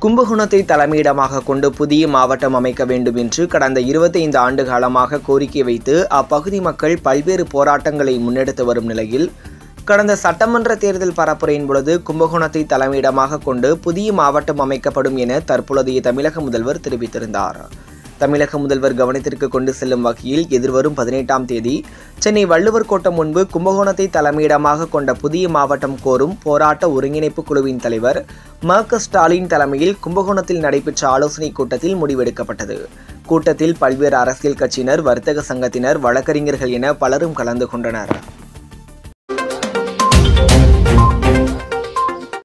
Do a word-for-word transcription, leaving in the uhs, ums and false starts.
கும்பகோணத்தை தலைமையிடமாக கொண்டு புதிய மாவட்டம் அமைக்க வேண்டும் என்று கடந்த இருபத்தைந்து ஆண்டு காலமாக கோரிக்கை வைத்து அப்பகுதி மக்கள் பல்வேறு போராட்டங்களை முன்னெடுத்து வரும் நிலையில் கடந்த சட்டமன்ற தேர்தல் பரப்புரையின் பொழுது கும்பகோணத்தை தலைமையிடமாக கொண்டு புதிய மாவட்டம் அமைக்கப்படும் என தற்பொழுதைய தமிழக முதல்வர் தெரிவித்திருந்தார். தமிழக முதல்வர் கவனத்திற்கு கொண்டு செல்லும் வகையில் எதிர்வரும் பதினெட்டாம் தேதி சென்னை வள்ளுவர் கோட்டம் முன்பு கும்பகோணத்தை தலைமையிடமாக கொண்ட புதிய மாவட்டம் கோரும் போராட்ட ஒருங்கிணைப்பு குழுவின் தலைவர் ம க ஸ்டாலின் தலைமையில் கும்பகோணத்தில் நடைபெற்ற ஆலோசனைக் கூட்டத்தில் முடிவெடுக்கப்பட்டது. கூட்டத்தில் பல்வேறு அரசியல் கட்சியினர், வர்த்தக சங்கத்தினர், வழக்கறிஞர்கள் என பலரும் கலந்து கொண்டனர்.